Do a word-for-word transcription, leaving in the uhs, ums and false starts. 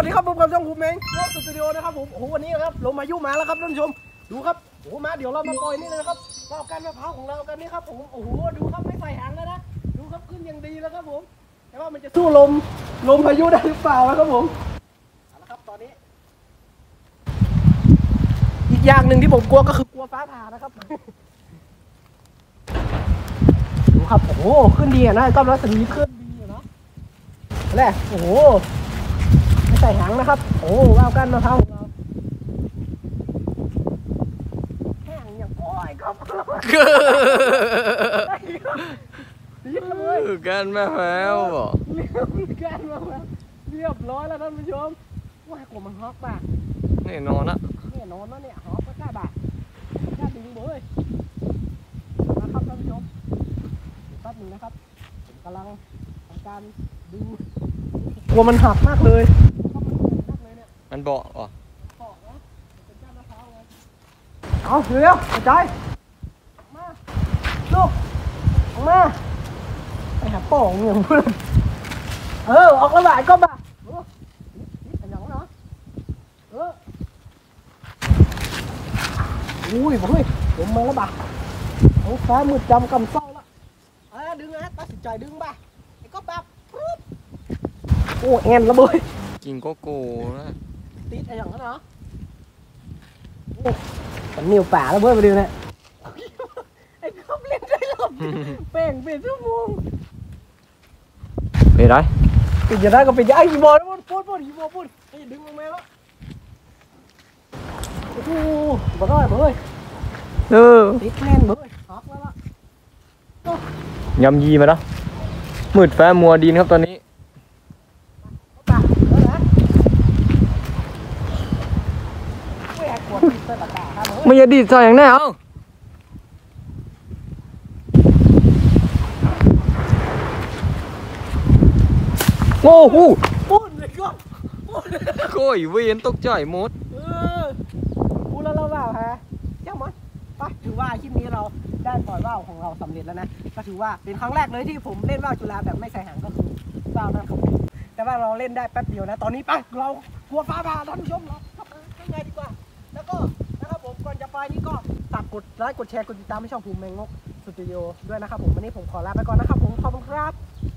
วัสดีครับผมกับช่องภูมิเองโลกสตูดิโอนะครับผมโอ้โหวันนี้นะครับลมพายุมาแล้วครับท่านผู้ชมดูครับโอ้โหมาเดี๋ยวเรามาปล่อยนี่เลยนะครับว่าวกันมะพร้าวของเรากันนี่ครับผมโอ้โหดูครับไม่ใส่หางแล้วนะดูครับขึ้นอย่างดีแล้วครับผมแต่ว่ามันจะสู้ลมลมพายุได้หรือเปล่านะครับผมเอาละครับตอนนี้อีกอย่างหนึ่งที่ผมกลัวก็คือกลัวฟ้าผ่านะครับดูครับโอ้โหขึ้นดีอ่ะนะก็รัศมีขึ้นดีอ่ะเนาะแหละโอ้โหไม่ใส่หางนะครับโอ้ว่าวกันมะพร้าวของเราแห้งอย่างก้อยครับกันมะพร้าวบ่เรียบกันมะพร้าวเรียบร้อยแล้วท่านผู้ชมว่ากลัวมันฮอกป่ะแน่นอนนะแน่นอนนะเนี่ยฮอกก็กล้าบ่ากล้าดึงบ่เลยนะครับท่านผู้ชมแป๊บนึงนะครับผมกำลังทำการดึงกลัวมันหักมากเลยมันเบาะอ๋อเอาเร็วกระจายมาลูกออกมาไปหาป่องอย่างเพื่อนเออออกระบายก็บ่าเออนี่เป็นอย่างนั้นเหรอเอออุ้ยเฮ้ยผมมาแล้วบ่าโอ้ฟ้ามืดจำกำเศร้าแล้วเออดึงนะตัดสินใจดึงบ่าไอ้ก็แบบโอ้แอนละเบยกินโกโก้นะติดอะไรอย่างนั้นเหรอเป็นนิ้วป่าแล้วเว้ยมาดูเนี่ยไอ้ก็เล่นได้หรอกแป้งเป็นชั่วโมงไปได้ปิดจะได้ก็ปิดจะไอ้ยีบอลพูดพูดพูดยีบอลพูดไอ้ดึงลงมาแล้วโอ้โหบ้าเลยเบ้ยเออติดแน่นเบ้ยฮอกแล้วล่ะยำยีมาแล้วมืดฟ้ามัวดินครับตอนนี้ไม่ยาดีดใส่อย่างแน่เอาโอ้โหปุ้นเลยก็โก้ยเวียนตกใจหมดเออพูดแล้วเราว่าวฮะเจ้ามันไปถือว่าคลิปนี้เราได้ปล่อยว่าวของเราสำเร็จแล้วนะก็ถือว่าเป็นครั้งแรกเลยที่ผมเล่นว่าวจุฬาแบบไม่ใส่หางก็คือว่าวนั่นครับแต่ว่าเราเล่นได้แป๊บเดียวนะตอนนี้ไปเรากลัวฟ้าผ่าท่านผู้ชมเราเข้าไปข้างในดีกว่าแล้วก็นะครับผมก่อนจะไปนี่ก็ฝากกดไลค์กดแชร์กดติดตามให้ช่องภูมิแมงงกสตูดิโอด้วยนะครับผมวันนี้ผมขอลาไปก่อนนะครับผมขอบคุณครับ